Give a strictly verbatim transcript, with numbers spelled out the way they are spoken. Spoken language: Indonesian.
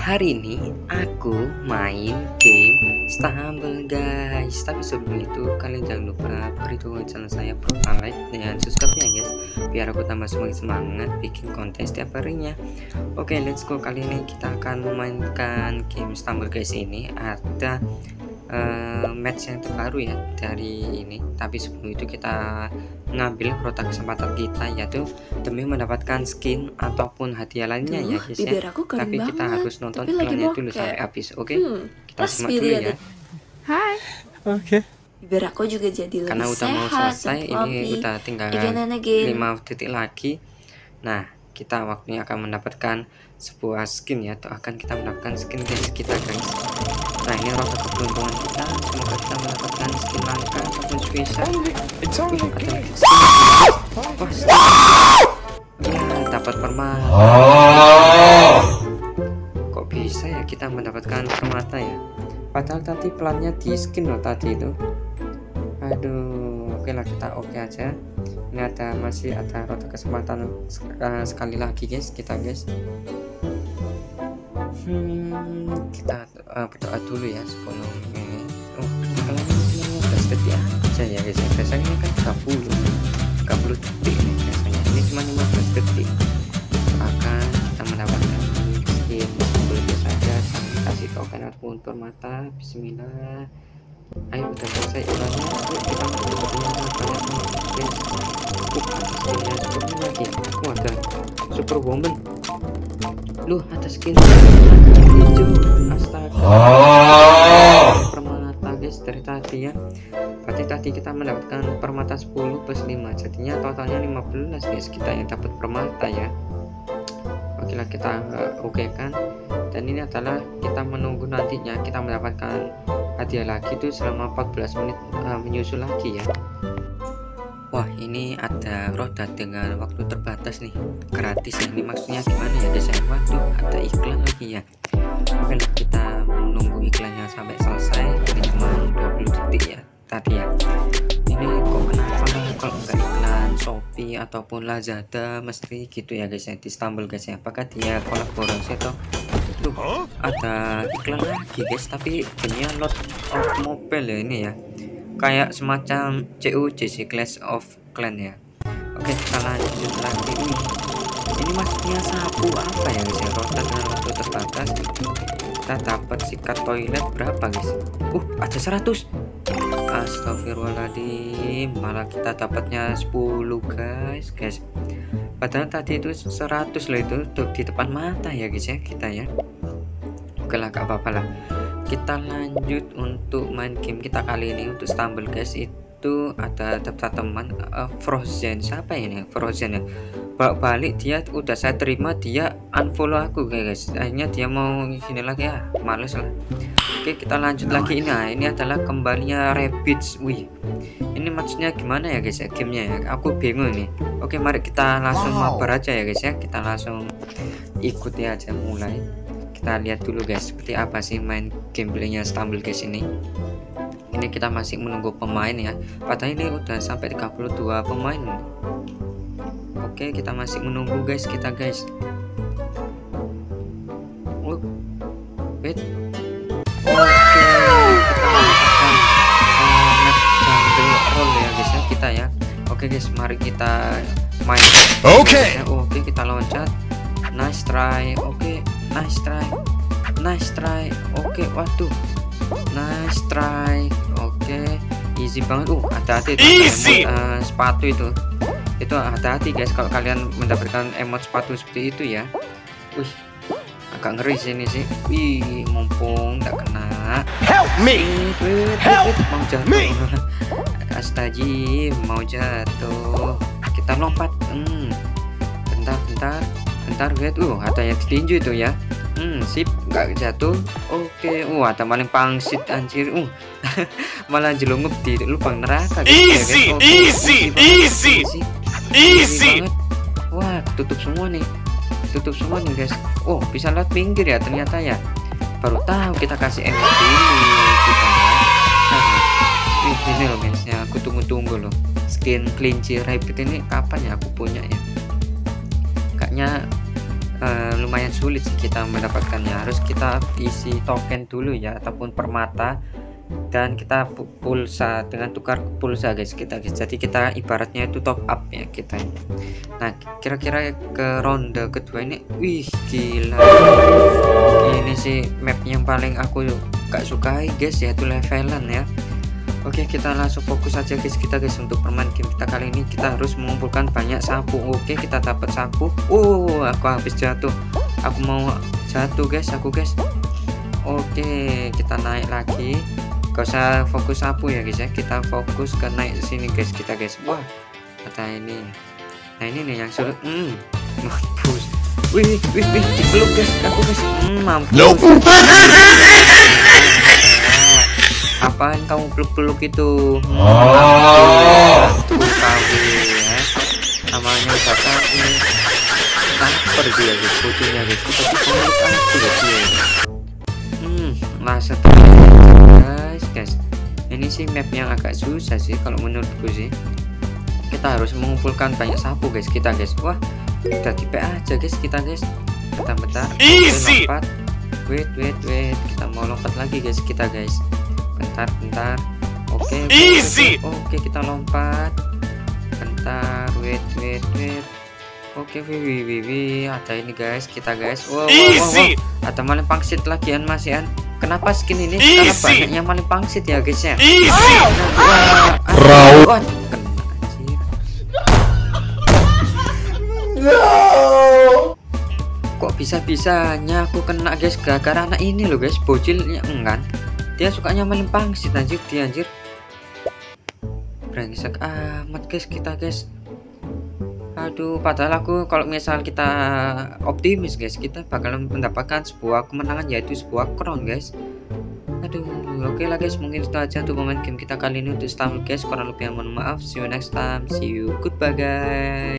Hari ini aku main game Stumble guys. Tapi sebelum itu kalian jangan lupa beritahu channel saya, profile like dan subscribe nya guys, biar aku tambah semangat semangat bikin konten setiap harinya. Oke, let's go. Kali ini kita akan memainkan game Stumble guys. Ini ada uh, match yang terbaru ya dari ini. Tapi sebelum itu kita ngambil rota kesempatan kita, yaitu demi mendapatkan skin ataupun hadiah lainnya. Duh, ya guys ya. Tapi banget. Kita harus nonton iklannya dulu sampai habis. Oke, okay? hmm, kita simak dulu ya. Hai. Oke. Okay. Bibir aku juga jadi lebih karena udah sehat, mau selesai, ini udah tinggal lima detik lagi. Nah, kita waktunya akan mendapatkan sebuah skin ya, atau akan kita mendapatkan skin guys kita guys. Nah, ini rota keberuntungan kita, semoga kita mendapatkan skin langka ataupun spesial. It's only Wih, skin. Ya, dapat permata. Oh. Kok bisa ya kita mendapatkan permata ya? Padahal tadi pelannya di skin loh tadi itu. Aduh, oke lah, kita oke aja. Ini ada masih ada rota kesempatan uh, sekali lagi guys kita guys. Hmm, kita uh, berdoa dulu ya sebelum ini. Oh, kalau ini lima belas detik aja ya guys. Biasanya kan tiga puluh detik ini biasanya. Ini cuma lima belas detik. Akan kita mendapatkan skin sebelumnya saja. Kasih token ataupun permata. Bismillah. Ayo udah selesai iklannya. Kita mendapatkan banyak skin. Skinnya seperti lagi. Oh, ada Superwoman. Loh, ada skin hijau. Astaga. Oh. Permata guys dari tadi ya. Berarti tadi kita mendapatkan permata sepuluh plus lima, jadinya totalnya lima belas guys kita yang dapat permata ya. Oke lah, kita uh, oke okay kan. Dan ini adalah kita menunggu nantinya kita mendapatkan hadiah lagi itu selama empat belas menit uh, menyusul lagi ya. Wah, ini ada roda dengan waktu terbatas nih, gratis ya. Ini maksudnya gimana ya guys? Waduh, ada iklan lagi ya. Oke, kita menunggu iklannya sampai selesai. Ini cuma dua puluh detik ya tadi ya. Ini kok kenapa kalau enggak iklan Shopee ataupun Lazada mesti gitu ya guys ya di Stumble guys ya? Apakah dia kolaborasi atau tuh ada iklan lagi guys? Tapi punya Lot of Mobile ya ini ya, kayak semacam C U C sih, Clash of Clan ya. Oke, kita lanjut lagi. ini ini maksudnya sapu apa ya guys ya? Rota dengan waktu terbatas. Kita dapat sikat toilet berapa guys? Uh ada seratus. Astagfirullahaladzim, malah kita dapatnya sepuluh guys guys. Padahal tadi itu seratus loh, itu tuh di depan mata ya guys ya kita ya. Oke lah, gak apa-apa lah. Kita lanjut untuk main game kita kali ini untuk Stumble guys. Itu ada daftar teman uh, Frozen. Siapa ini Frozen ya? Balik balik dia udah saya terima, dia unfollow aku guys. Akhirnya dia mau gini lagi ya, males lah. Oke, kita lanjut lagi. Ini nah, ini adalah kembalinya Rabbids. Wih, ini maksudnya gimana ya guys ya gamenya ya? Aku bingung nih. Oke, mari kita langsung wow. mabar aja ya guys ya. Kita langsung ikuti aja mulai. Kita lihat dulu guys seperti apa sih main gameplaynya Stumble guys ini. Ini kita masih menunggu pemain ya. Padahal ini udah sampai tiga puluh dua pemain. Oke, kita masih menunggu guys kita guys. Oh, wait. Oke, kita mendapatkan uh, match jungle roll ya guys ya kita ya. Oke guys, mari kita main. Oke. Okay. Oke, kita loncat. Nice try. Oke, nice try. Nice try. Oke, waduh. Nice try. Oke, easy banget. Uh, hati-hati easy. Uh, sepatu itu. Itu hati-hati guys kalau kalian mendapatkan emot sepatu seperti itu ya. Wih, agak ngeri sini sih. Wih, mumpung tak kena. Help me. Wait, wait, Help wait, mau jatuh. Me. Astaga, mau jatuh. Kita lompat. Hmm. Bentar, bentar. Bentar, wait. Uh, ada yang ditinju itu ya. Hmm, sip, nggak jatuh. Oke. Uh, ada maling pangsit anjir. Uh. Malah jelungup di lubang neraka. Easy, ya, easy, easy. Easy. Easy. Wah, tutup semua nih. Tutup semua nih guys. Oh, bisa lihat pinggir ya ternyata ya. Baru tahu kita kasih emot dulu kita ya. Nah, ini loh guys ya, aku tunggu-tunggu loh. Skin kelinci rabbit ini kapan ya aku punya ya? Kayaknya uh, lumayan sulit sih kita mendapatkannya. Harus kita isi token dulu ya, ataupun permata, dan kita pulsa dengan tukar pulsa guys kita guys. Jadi kita ibaratnya itu top up ya kita. Nah kira-kira ke ronde kedua ini, wih gila, ini sih map yang paling aku gak sukai guys, yaitu levelan ya. Oke, kita langsung fokus aja guys kita guys. Untuk permain game kita kali ini kita harus mengumpulkan banyak sapu. Oke, kita dapat sapu. Oh, aku habis jatuh. Aku mau jatuh guys, aku guys. Oke, kita naik lagi. Gak usah fokus sapu ya guys ya. Kita fokus ke naik sini guys kita guys. Wah, kata ini. Nah ini nih yang sulit. Hmm, mampus. Wih, wih, wih, dipeluk guys. Aku guys. Hmm, mampus. Nope. Apaan kamu peluk-peluk itu? Hmm, oh, kamu ya. Namanya kata ini. Taper dia guys, kutunya guys. Kita peluk aku guys ya. Hmm, masa guys, guys. Ini sih map yang agak susah sih kalau menurutku sih. Kita harus mengumpulkan banyak sapu guys kita guys. Wah, udah tipe aja guys kita guys. Bentar-bentar. Easy. Lompat. Wait, wait, wait. Kita mau lompat lagi guys kita guys. Bentar, bentar. Oke, okay, easy. Oke, okay, kita lompat. Bentar, wait, wait, wait. Oke, okay, wih, wih, wih. Ada ini guys, kita guys. Wow, wow, wow, wow. Ada maling pangsit lagi an Mas Yan. Kenapa skin ini sekarang banyaknya maling pangsit ya guys ya? Easy. Wah, wah, wah, kena anjir. No. Kok bisa-bisanya aku kena guys gara-gara anak ini loh guys, bocilnya enggak. Dia sukanya maling pangsit anjir dia anjir. Brengsek amat guys kita guys. Aduh, padahal aku kalau misal kita optimis guys, kita bakalan mendapatkan sebuah kemenangan, yaitu sebuah crown guys. Aduh, oke okay lah guys, mungkin itu aja untuk pemain game kita kali ini. Untuk stamp guys, kurang lebih mohon maaf. See you next time, see you, goodbye guys.